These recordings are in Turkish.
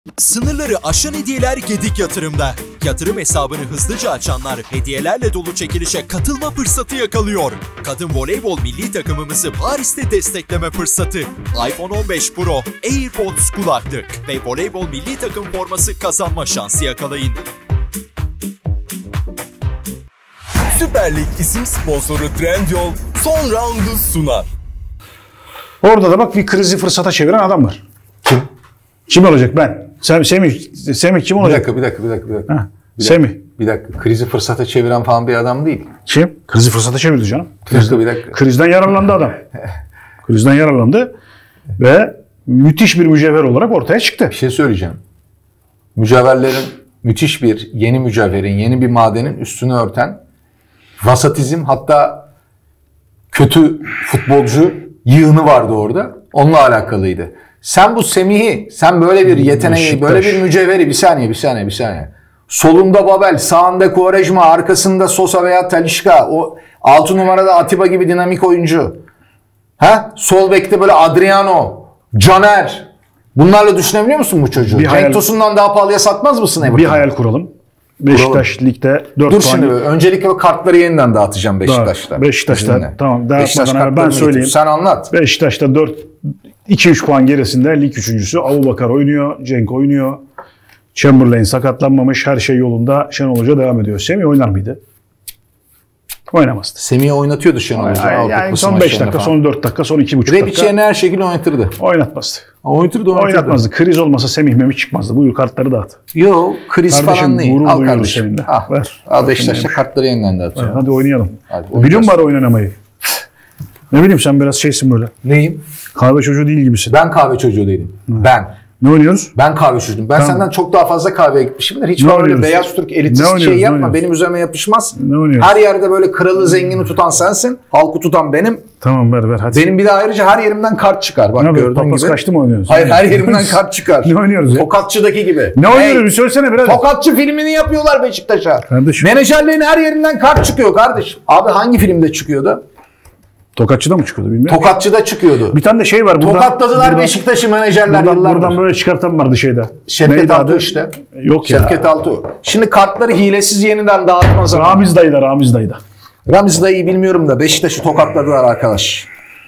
Sınırları aşan hediyeler Gedik Yatırım'da. Yatırım hesabını hızlıca açanlar hediyelerle dolu çekilişe katılma fırsatı yakalıyor. Kadın voleybol milli takımımızı Paris'te destekleme fırsatı. iPhone 15 Pro, AirPods kulaklık ve voleybol milli takım forması kazanma şansı yakalayın. Süper Lig isim sponsoru Trendyol son roundu sunar. Orada da bak bir krizi fırsata çeviren adam var. Kim? Kim olacak ben? Semih kim olacak? Bir dakika. Ha, Semih. Bir dakika. Krizi fırsata çeviren falan bir adam değil. Kim? Krizi fırsata çevirdi canım. Bir dakika. Krizden yararlandı adam. Krizden yararlandı ve müthiş bir mücevher olarak ortaya çıktı. Bir şey söyleyeceğim. Mücevherlerin müthiş bir yeni mücevherin, yeni bir madenin üstünü örten vasatizm, hatta kötü futbolcu yığını vardı orada. Onunla alakalıydı. Sen bu Semih'i, sen böyle bir yeteneği, böyle bir mücevheri, bir saniye. Solunda Babel, sağında Quaresma, arkasında Sosa veya Talisca, o 6 numarada Atiba gibi dinamik oyuncu. Ha? Sol bekte böyle Adriano, Caner. Bunlarla düşünebiliyor musun bu çocuğu? Cenk Tosun'dan daha pahalıya satmaz mısın Everton'u? Bir hayal kuralım. Beşiktaş ligde 4 puan. Dur şimdi öncelikle o kartları yeniden dağıtacağım Beşiktaş'ta. Beşiktaş'ta tamam. Beşiktaş Ben söyleyeyim. Sen anlat. Beşiktaş'ta 2-3 puan gerisinde lig üçüncüsü. Abubakar oynuyor, Cenk oynuyor. Chamberlain sakatlanmamış, her şey yolunda. Şenol Hoca devam ediyor. Semih oynar mıydı? Oynamazdı. Semih'i oynatıyordu Şenol Hoca. Yani son 5 dakika, son 4 dakika, son 2,5 dakika. Rebic yerine her şekilde oynatırdı. Oynatmazdı. Oynatmazdı. Kriz olmasa Semih Mehmet çıkmazdı. Buyur kartları dağıt. Yok, kriz kardeşim, falan değil. Al kardeşim. Ver. Al Beşiktaş'ta kartları yeniden dağıtıyorum. Hadi oynayalım. Biliyor musun bari oynanamayı? Ne bileyim, sen biraz şeysin böyle. Neyim? Kahve çocuğu değil gibisin. Ben kahve çocuğu değilim. Ben. Ne oynuyoruz? Ben kahve çocuğum. Ben senden çok daha fazla kahveye gitmişimdir. Hiç böyle beyaz Türk elitist şey yapma. Benim üzerime yapışmaz. Her yerde böyle kralı zengini tutan sensin. Halkı tutan benim. Tamam ver hadi. Benim bir de ayrıca her yerimden kart çıkar. Bak gördüğün gibi. Papaz kaçtı mı oynuyoruz? Hayır, her yerimden kart çıkar. Ne oynuyoruz ya? Tokatçı'daki gibi. Ne oynuyoruz? Bir söylesene biraz. Tokatçı filmini yapıyorlar Beşiktaş'a. Kardeşim. Menajerlerin her yerinden kart çıkıyor kardeşim. Abi hangi filmde çıkıyordu? Tokatçı'da mı çıkıyordu bilmiyorum. Tokatçı'da çıkıyordu. Bir tane de şey var. Tokatladılar Beşiktaş'ı menajerler yıllardır. Buradan böyle çıkartan vardı şeyde. Şevket Altuğ işte. Yok ya. Şevket Altuğ. Şimdi kartları hilesiz yeniden dağıtma zamanı. Ramiz dayıda. Ramiz dayıyı bilmiyorum da Beşiktaş'ı tokatladılar arkadaş.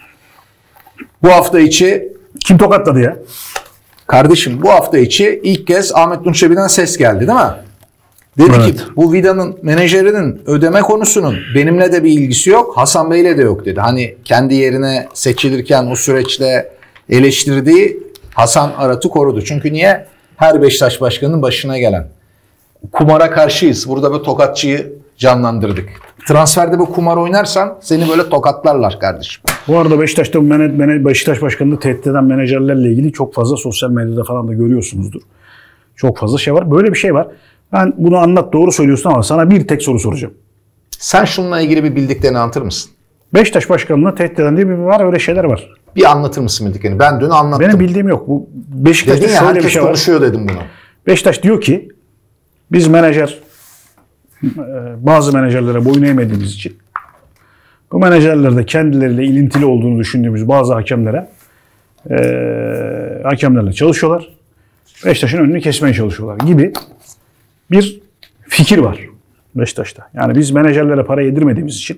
Bu hafta içi. Kim tokatladı ya? Kardeşim bu hafta içi ilk kez Ahmet Nurçebi'den ses geldi değil mi? Dedi ki bu Vida'nın menajerinin ödeme konusunun benimle de bir ilgisi yok, Hasan Bey'le de yok dedi. Hani kendi yerine seçilirken o süreçte eleştirdiği Hasan Arat'ı korudu. Çünkü niye? Her Beşiktaş başkanının başına gelen. Kumara karşıyız. Burada bir tokatçıyı canlandırdık. Transferde bu kumar oynarsan seni böyle tokatlarlar kardeşim. Bu arada Beşiktaş'ta Beşiktaş başkanını tehdit eden menajerlerle ilgili çok fazla sosyal medyada falan da görüyorsunuzdur. Çok fazla şey var. Böyle bir şey var. Ben bunu anlat, doğru söylüyorsun ama sana bir tek soru soracağım. Sen şununla ilgili bir bildiklerini anlatır mısın? Beşiktaş başkanını tehdit eden diye bir var, öyle şeyler var. Bir anlatır mısın bildiklerini? Ben dün anlattım. Benim bildiğim yok. Bu Beşiktaş'ta dedin ya, şöyle herkes bir şey var. konuşuyor dedim bunu. Beşiktaş diyor ki biz bazı menajerlere boyun eğmediğimiz için bu menajerlerde kendileriyle ilintili olduğunu düşündüğümüz bazı hakemlerle çalışıyorlar. Beşiktaş'ın önünü kesmeye çalışıyorlar gibi bir fikir var Beşiktaş'ta. Yani biz menajerlere para yedirmediğimiz için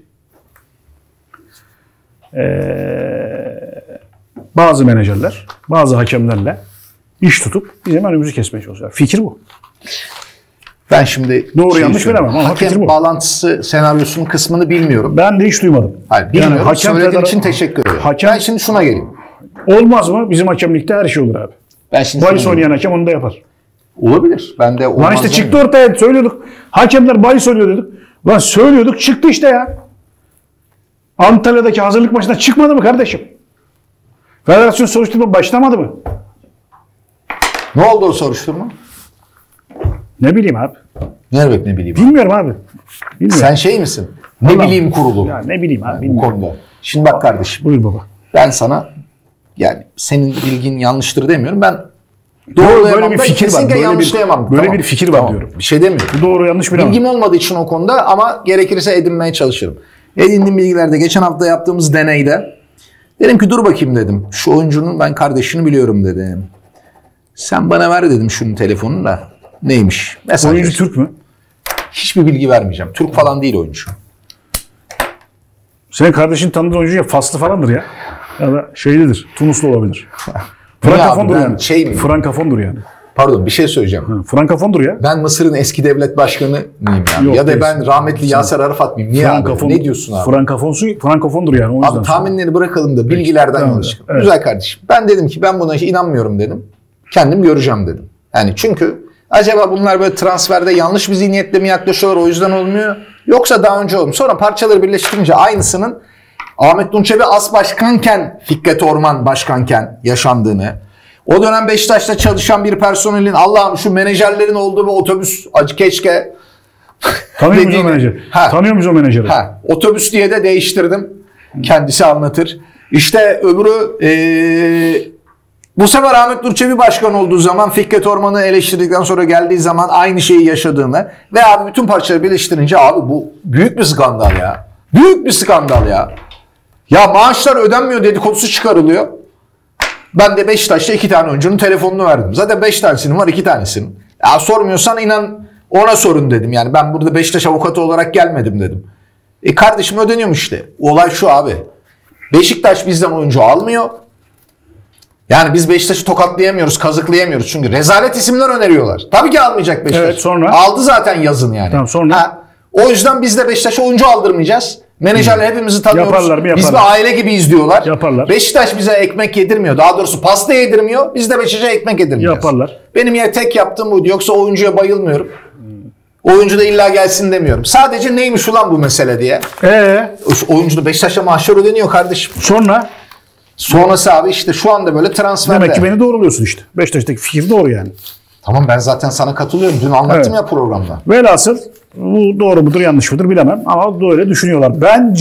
bazı menajerler, bazı hakemlerle iş tutup bizim önümüzü kesmeye çalışıyorlar. Fikir bu. Ben şimdi doğru yanlış bilemem ama fikir bu. Bağlantısı senaryosunun kısmını bilmiyorum. Ben de hiç duymadım. Hayır, bilmiyorum. Yani söylediğin için teşekkür ederim. Ben şimdi şuna geleyim. Olmaz mı? Bizim hakemlikte her şey olur abi. Bahis oynayan hakem onu da yapar. Olabilir. Ben de olmaz. Lan işte çıktı ortaya, söylüyorduk. Hakemler bahis oynuyor dedik. Lan söylüyorduk, çıktı işte ya. Antalya'daki hazırlık maçında çıkmadı mı kardeşim? Federasyon soruşturma başlamadı mı? Ne oldu o soruşturma? Ne bileyim abi. Ne demek ne bileyim? Bilmiyorum abi. Bilmiyorum. Sen şey misin? Ne bileyim kurulu. Ya ne bileyim abi. Bu konuda. Şimdi bak kardeşim. Buyur baba. Ben sana, yani senin bilgin yanlıştır demiyorum. Ben böyle bir fikir var. Böyle bir fikir var diyorum. Bir şey demiyorum. Bu doğru yanlış bilemem. Bilgim olmadığı için o konuda, ama gerekirse edinmeye çalışırım. Edindiğim bilgilerde geçen hafta yaptığımız deneyde dedim ki dur bakayım dedim. Şu oyuncunun ben kardeşini biliyorum dedim. Sen bana ver dedim şunun telefonunu da. Neymiş? Mesaj Oyuncu ver. Türk mü? Hiçbir bilgi vermeyeceğim. Türk falan değil oyuncu. Senin kardeşin tanıdığın oyuncu ya Faslı falandır ya. Ya da şeylidir. Tunuslu olabilir. Niye Frankafondur abi, ben yani. şey miyim? Frankafondur yani. Pardon bir şey söyleyeceğim. Frankafondur ya. Ben Mısır'ın eski devlet başkanı mıyım yani? Yok, Ya da değilsin. ben rahmetli Yasser Arafat mıyım? Niye abi? Ne diyorsun abi? Frankafondur yani. O yüzden Abi tahminleri bırakalım da bilgilerden Tamam, yola çıkalım. evet. Güzel kardeşim. Ben dedim ki ben buna inanmıyorum dedim. Kendim göreceğim dedim. Yani çünkü acaba bunlar böyle transferde yanlış bir zihniyetle mi yaklaşıyorlar o yüzden olmuyor? Yoksa daha önce olmuş. Sonra parçaları birleştirince aynısının Ahmet Nur Çebi as başkanken, Fikret Orman başkanken yaşandığını, o dönem Beşiktaş'ta çalışan bir personelin Allah'ım şu menajerlerin olduğu bir otobüs acı keşke Tanıyor muyuz o dediğini- menajeri? Ha. Tanıyor muyuz o menajeri? Ha, otobüs diye de değiştirdim. Kendisi anlatır. İşte öbürü bu sefer Ahmet Nur Çebi başkan olduğu zaman Fikret Orman'ı eleştirdikten sonra geldiği zaman aynı şeyi yaşadığını ve abi bütün parçaları birleştirince abi bu büyük bir skandal ya. Büyük bir skandal ya. Ya maaşlar ödenmiyor dedikodusu çıkarılıyor. Ben de Beşiktaş'ta 2 tane oyuncunun telefonunu verdim. Zaten 5 tanesinin var 2 tanesinin. Ya sormuyorsan inan ona sorun dedim. Yani ben burada Beşiktaş avukatı olarak gelmedim dedim. Kardeşim ödeniyormuş işte. Olay şu abi. Beşiktaş bizden oyuncu almıyor. Yani biz Beşiktaş'ı tokatlayamıyoruz, kazıklayamıyoruz. Çünkü rezalet isimler öneriyorlar. Tabii ki almayacak Beşiktaş. Evet, sonra? Aldı zaten yazın yani. Tamam, sonra? O yüzden biz de Beşiktaş'a oyuncu aldırmayacağız. Menajerler hepimizi tanıyoruz. Yaparlar mı? Biz Yaparlar. bir aile gibi izliyorlar. Yaparlar. Beşiktaş bize ekmek yedirmiyor. Daha doğrusu pasta yedirmiyor. Biz de Beşiktaş'a ekmek yedirmeyeceğiz. Yaparlar. Benim ya tek yaptığım buydu. Yoksa oyuncuya bayılmıyorum. Oyuncu da illa gelsin demiyorum. Sadece neymiş ulan bu mesele diye. Oyuncu da Beşiktaş'a maaşlar ödeniyor kardeşim. Sonra Sonrası abi işte şu anda böyle transferde. demek ki beni doğruluyorsun işte. Beşiktaş'taki fikir doğru yani. Tamam ben zaten sana katılıyorum. Dün anlattım ya programda. Velhasıl bu doğru mudur yanlış mıdır bilemem ama böyle düşünüyorlar.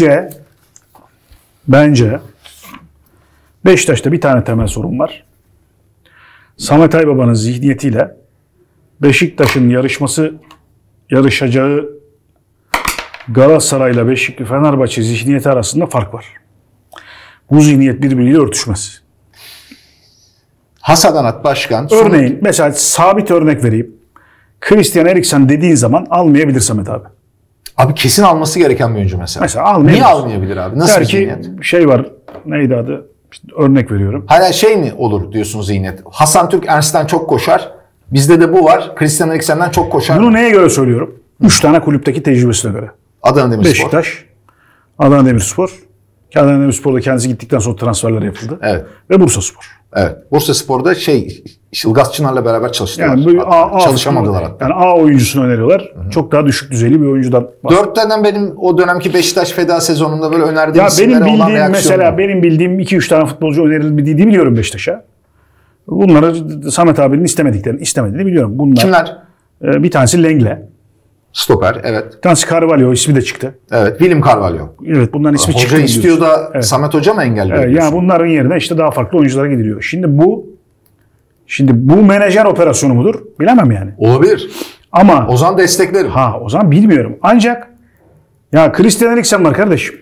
Bence Beşiktaş'ta bir tane temel sorun var. Samet Aybaba'nın zihniyetiyle Beşiktaş'ın yarışacağı Galatasaray'la Fenerbahçe zihniyeti arasında fark var. Bu zihniyet birbiriyle örtüşmez. Hasan Arat Başkan. Örneğin mesela sabit örnek vereyim. Christian Eriksen dediğin zaman almayabilir Samet abi. Abi kesin alması gereken bir oyuncu mesela. Mesela almayabilir. Niye almayabilir abi? Nasıl Der bir ki zihniyet? şey var neydi adı? İşte örnek veriyorum. Hala şey mi olur diyorsunuz zihniyet? Hasan Türk Ernst'ten çok koşar. Bizde de bu var. Christian Eriksen'den çok koşar. Bunu neye göre söylüyorum? 3 tane kulüpteki tecrübesine göre. Adana Demirspor. Beşiktaş, Adana Demirspor. Adana Demirspor'da kendisi gittikten sonra transferler yapıldı. Evet. Ve Bursaspor. Evet. Bursaspor'da Ilgaz Çınar'la beraber çalıştılar. Yani bu Çalışamadılar hatta. Yani A oyuncusunu öneriyorlar. Çok daha düşük düzeyli bir oyuncudan bahsediyoruz. 4 tane benim o dönemki Beşiktaş feda sezonunda böyle önerdiğim Ya isimlere benim olan bildiğim reaksiyon mesela bu. benim bildiğim 2-3 tane futbolcu önerildiğini biliyorum Beşiktaş'a. Bunları Samet abinin istemediğini biliyorum. Bunlar Kimler? bir tanesi Lengle. Stoper, evet. Bir tanesi Carvalho ismi de çıktı. Evet, William Carvalho. Evet bunların ismi çıktı. Hoca istiyor diyorsun. da Samet Hoca mı engelliyor? Evet, yani bunların yerine işte daha farklı oyunculara gidiliyor. Şimdi bu menajer operasyonu mudur? Bilemem yani. Olabilir. Ama O zaman desteklerim. o zaman bilmiyorum. Ancak ya Christian Eriksen var kardeşim.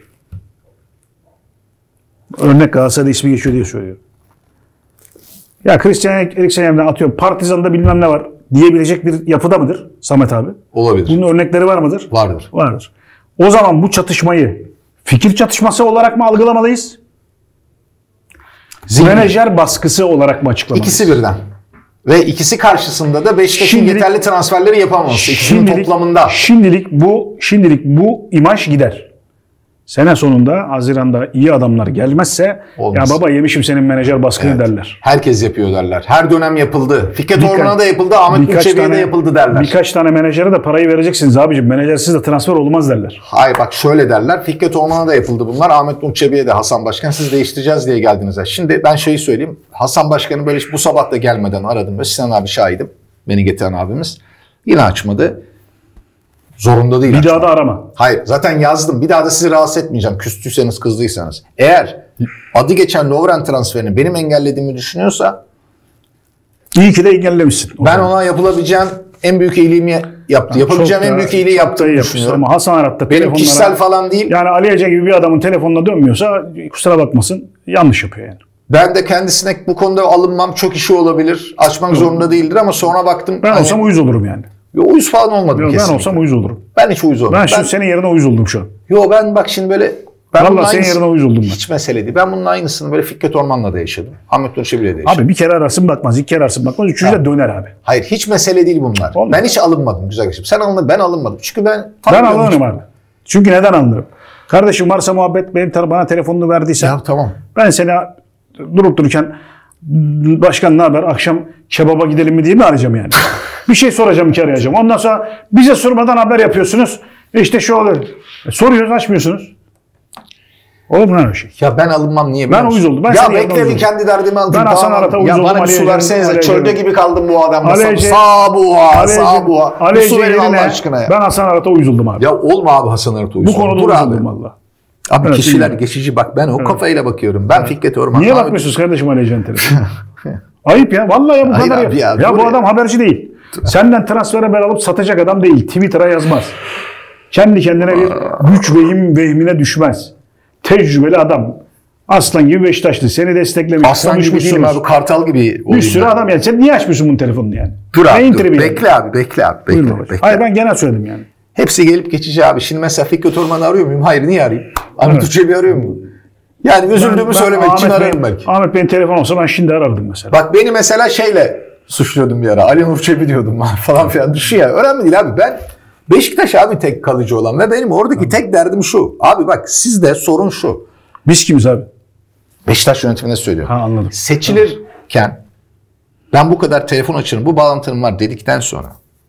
Örnek Galatasaray'da ismi geçiyor diye söylüyorum. Ya Christian Eriksen yerine atıyorum Partizan'da bilmem ne var diyebilecek bir yapıda mıdır Samet abi? Olabilir. Bunun örnekleri var mıdır? Vardır. Vardır. O zaman bu çatışmayı fikir çatışması olarak mı algılamalıyız? Menajer baskısı olarak mı açıklamalıyız? İkisi birden. Ve ikisi karşısında da Beşiktaş'ın yeterli transferleri yapamaması. İkisinin toplamında. Şimdilik bu imaj gider. Sene sonunda Haziran'da iyi adamlar gelmezse Olmaz. ya baba yemişim senin menajer baskını derler. Herkes yapıyor derler. Her dönem yapıldı. Fikret Orman'a da yapıldı, Ahmet Nur de yapıldı derler. Birkaç tane menajere de parayı vereceksiniz abicim. Menajersiz de transfer olmaz derler. Hayır bak şöyle derler. Fikret Orman'a da yapıldı bunlar. Ahmet Nur Çebi'ye de Hasan Başkan siz değiştireceğiz diye geldiniz. Şimdi ben şeyi söyleyeyim. Hasan Başkan'ı böyle bu sabah da gelmeden aradım. Sinan abi şahidim. Beni getiren abimiz. Yine açmadı. Zorunda değil. Bir daha da arama. Hayır zaten yazdım. Bir daha da sizi rahatsız etmeyeceğim. Küstüyseniz kızdıysanız. Eğer adı geçen Lovren transferini benim engellediğimi düşünüyorsa İyi ki de engellemişsin. ben ona yapılabileceğin en büyük iyiliğimi yaptı. Yapabileceğim en büyük iyiliği yaptığını düşünüyorum. Ama Hasan Arat'ta Benim telefonlara... kişisel falan değil. Yani Ali Ece gibi bir adamın telefonuna dönmüyorsa kusura bakmasın yanlış yapıyor yani. Ben de kendisine bu konuda alınmam, çok işi olabilir. Açmak zorunda değildir ama sonra baktım. Ben hani, olsam uyuz olurum yani. uyuz falan olmadım kesinlikle. Ben olsam uyuz olurum. Ben hiç uyuz olmadım. Ben şimdi senin yerine uyuz oldum şu an. Ben bak şimdi böyle. Vallahi senin yerine uyuz oldum ben. Hiç mesele değil. Ben bunun aynısını böyle Fikret Orman'la da yaşadım. Ahmet Nur Çebi'yle de yaşadım. Abi bir kere ararsın bakmaz, iki kere ararsın bakmaz, üçüncü de döner abi. Hayır, hiç mesele değil bunlar. Olmaz. Ben hiç alınmadım güzel kardeşim. Sen alındın, ben alınmadım. Çünkü ben alınırım abi. Çünkü neden alınırım? Kardeşim varsa muhabbet, bana telefonunu verdiysen. Ya tamam. Ben seni durup dururken başkan ne haber, akşam kebaba gidelim mi diye mi arayacağım yani? Bir şey soracağım ki arayacağım. Ondan sonra bize sormadan haber yapıyorsunuz. İşte şu olur. Soruyoruz, açmıyorsunuz. Olur mu öyle şey? Ya ben alınmam niye biliyor Ben musun? uyuz oldum. Ben ya seni bekle bir kendi derdimi aldım. Ben Hasan Arat'a uyuz oldum. Ya bana bir su versenize. Çölde gibi kaldım bu adamla. Aleyce- Sağ buğa. Bir Aleyce su verin Allah yerine aşkına ya. ben Hasan Arat'a uyuz oldum abi. Ya olma abi Hasan Arat'a uyuz Bu konuda Dur uyuz abi. oldum valla. Abi Evet, kişiler iyi. geçici bak ben o kafayla bakıyorum. Ben Fikret Orman. Niye Ahmet- bakmıyorsunuz kardeşim Aleyce'nin telefonuna? Ayıp ya. Vallahi ya bu Hayır kadar abi ya. ya, Ya bu dur ya. adam haberci değil. Senden transfer haber alıp satacak adam değil. Twitter'a yazmaz. Kendi kendine bir güç vehmine düşmez. Tecrübeli adam. Aslan gibi Beşiktaşlı. Seni desteklemiş. Aslan gibi değilim konuşmuşsunuz. abi. Kartal gibi Bir sürü olayım adam yani. Sen niye açmıyorsun bunun telefonunu yani? Dur abi Neyin dur. tribi yani? Bekle abi. Buyurun babacığım. Bekle. Hayır ben genel söyledim yani. Hepsi gelip geçici abi. Şimdi mesela Fikret Orman'ı arıyor muyum? Hayır niye arayayım? Ahmet Uçebi'yi arıyor muyum? Yani üzüldüğümü söylemek için ararım belki. Ahmet Bey'in telefon olsa ben şimdi arardım mesela. Bak beni mesela şeyle suçluyordum bir ara. Ali Nur Çebi diyordum falan filan. Düşün ya. Önemli değil abi. Ben Beşiktaş abi tek kalıcı olan ve benim oradaki tek derdim şu. Abi bak sizde sorun şu. Biz kimiz abi? Beşiktaş yönetimine söylüyorum. Ha anladım. Seçilirken ben bu kadar telefon açarım, bu bağlantım var dedikten sonra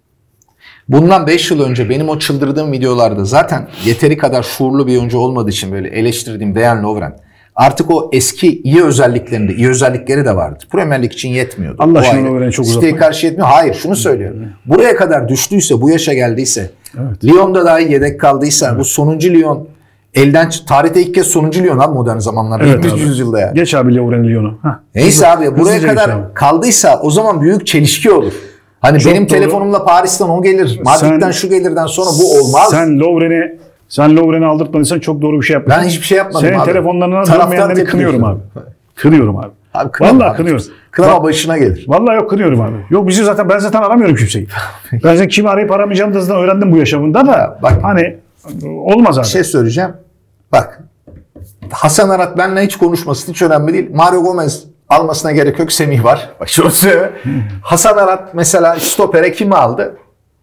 bundan 5 yıl önce benim o çıldırdığım videolarda zaten yeteri kadar şuurlu bir oyuncu olmadığı için böyle eleştirdiğim Dejan Lovren artık o eski iyi özellikleri de vardı. Premier Lig için yetmiyordu. Allah O aşkına ayrı. Lovren'i çok City'ye uzatma. karşı yetmiyor. Hayır şunu söylüyorum. Buraya kadar düştüyse, bu yaşa geldiyse, Evet. Lyon'da dahi yedek kaldıysa, bu sonuncu Lyon tarihte ilk kez sonuncu Lyon abi modern zamanlarda. Evet 21. abi. yüzyılda yani. Geç abi Lovren'i Lyon'u. Neyse abi buraya hızlıca kadar geç abi. kaldıysa o zaman büyük çelişki olur. Hani Çok benim doğru. telefonumla Paris'ten o gelir, Madrid'den şu gelirden sonra bu olmaz. Sen Lovren'i aldırtmadıysan çok doğru bir şey yapmadın. Ben hiçbir şey yapmadım Senin abi. telefonlarına Taraftar dönmeyenleri tepki kınıyorum veriyorum. abi. Kınıyorum abi. Abi kınama Vallahi abi. kınıyorum. Kınama başına gelir. Vallahi yok kınıyorum abi. Yok ben zaten aramıyorum kimseyi. Ben zaten kimi arayıp aramayacağımı da zaten öğrendim bu yaşamında da. Bak. Hani olmaz abi. Bir şey söyleyeceğim. Bak Hasan Arat benimle hiç konuşmasın hiç önemli değil. Mario Gomez almasına gerek yok. Semih var. Bak şunu söyleyeyim. Hasan Arat mesela stopere kimi aldı?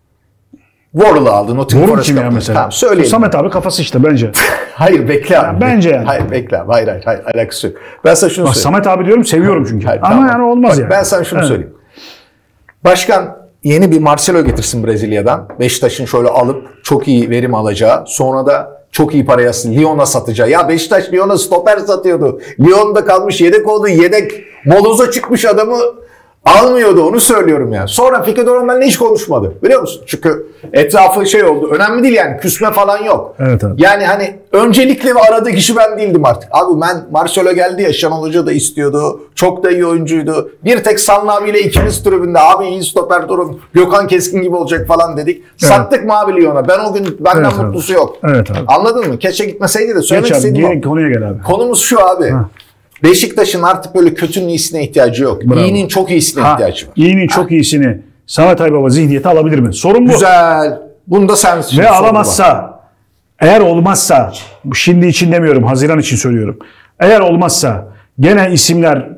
Worrell'ı aldı. Nottingham Doğru Forest kim ya kaptanı. mesela? Tamam söyleyelim. Samet abi kafası işte bence. Hayır bekle abi. Ya, bence yani. Hayır bekle abi. Hayır alakası yok. Ben sana şunu Bak söyleyeyim. Samet abi diyorum seviyorum çünkü. Hayır, Ama tamam. yani olmaz Bak, yani. Ben sana şunu Evet. söyleyeyim. Başkan yeni bir Marcelo getirsin Brezilya'dan. Beşiktaş'ın şöyle alıp çok iyi verim alacağı. Sonra da çok iyi paraya Lyon'a satacağı. Ya Beşiktaş Lyon'a stoper satıyordu. Lyon'da kalmış yedek oldu. Yedek moloza çıkmış adamı almıyordu. Onu söylüyorum yani. Sonra Fikret Orman hiç konuşmadı. Biliyor musun? Çünkü etrafı şey oldu. Önemli değil yani. Küsme falan yok. Evet abi. Yani hani öncelikle ve aradığı kişi ben değildim artık. Abi ben Marcelo geldi ya Şenol Hoca da istiyordu. Çok da iyi oyuncuydu. Bir tek Sanlı abiyle ikimiz tribünde abi iyi stoper durun. Gökhan Keskin gibi olacak falan dedik. Sattık mı abi Lyon'a? Ben o gün benden Evet abi. mutlusu yok. Evet abi. Anladın mı? Keşke gitmeseydi de söylemek Geç abi. istediğim o. Gelin konuya gel abi. Konumuz şu abi. Beşiktaş'ın artık böyle kötünün iyisine ihtiyacı yok. Bravo. İyinin çok iyisine ihtiyacı var. İyinin çok iyisini Samet Aybaba zihniyeti alabilir mi? Sorun bu. Güzel. Bunu da sen şimdi Ve sorgula. alamazsa, eğer olmazsa, şimdi için demiyorum, Haziran için söylüyorum. Eğer olmazsa gene isimler,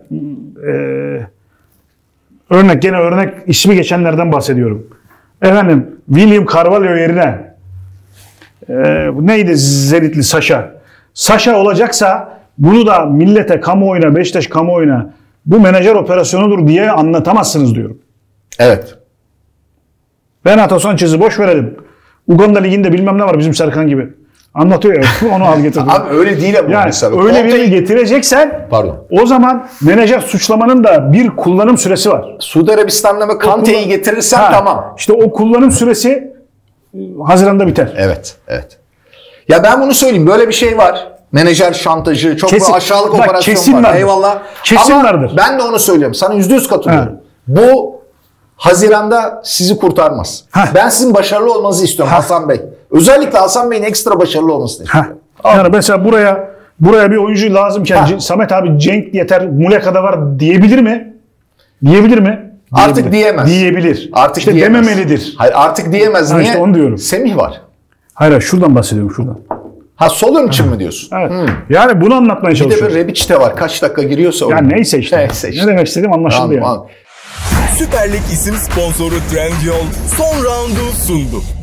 örnek ismi geçenlerden bahsediyorum. Efendim William Carvalho yerine bu neydi Zenitli Saşa. Saşa olacaksa bunu da millete, kamuoyuna, Beşiktaş kamuoyuna bu menajer operasyonudur diye anlatamazsınız diyorum. Evet. Renato Sanchez'i boş verelim. Uganda Ligi'nde bilmem ne var bizim Serkan gibi. Anlatıyor ya. Onu al getir. Abi öyle değil ama Yani mesela. öyle birini getireceksen Pardon. o zaman menajer suçlamanın da bir kullanım süresi var. Suudi Arabistan'da mı Kante'yi getirirsen Ha, tamam. İşte o kullanım süresi Haziran'da biter. Evet. Ya ben bunu söyleyeyim. Böyle bir şey var. Menajer şantajı, çok Kesin. bir aşağılık Bak, operasyon kesin var. vardır. Eyvallah. Kesin Ama vardır. ben de onu söylüyorum. Sana %100 katılıyorum. Ha. Bu Haziran'da sizi kurtarmaz. Ha. Ben sizin başarılı olmanızı istiyorum Hasan Bey. Özellikle Hasan Bey'in ekstra başarılı olmasını Ha. istiyorum. Yani mesela buraya buraya bir oyuncu lazımken Samet abi Cenk yeter, Muleka da var diyebilir mi? Diyebilir mi? Artık diyemez. Diyebilir. Artık işte diyemez. dememelidir. Hayır artık diyemez. Ha, Niye? işte onu diyorum. Semih var. Hayır şuradan bahsediyorum şuradan. Ha Solon için mi diyorsun? Evet. Yani bunu anlatmaya Bir de çalışıyorum. bir Rebic de var. Kaç dakika giriyorsa Yani oyuna. neyse işte. Ne demek istediğim anlaşıldı Anladım, yani. anladım. Süper Lig isim sponsoru Trendyol son roundu sundu.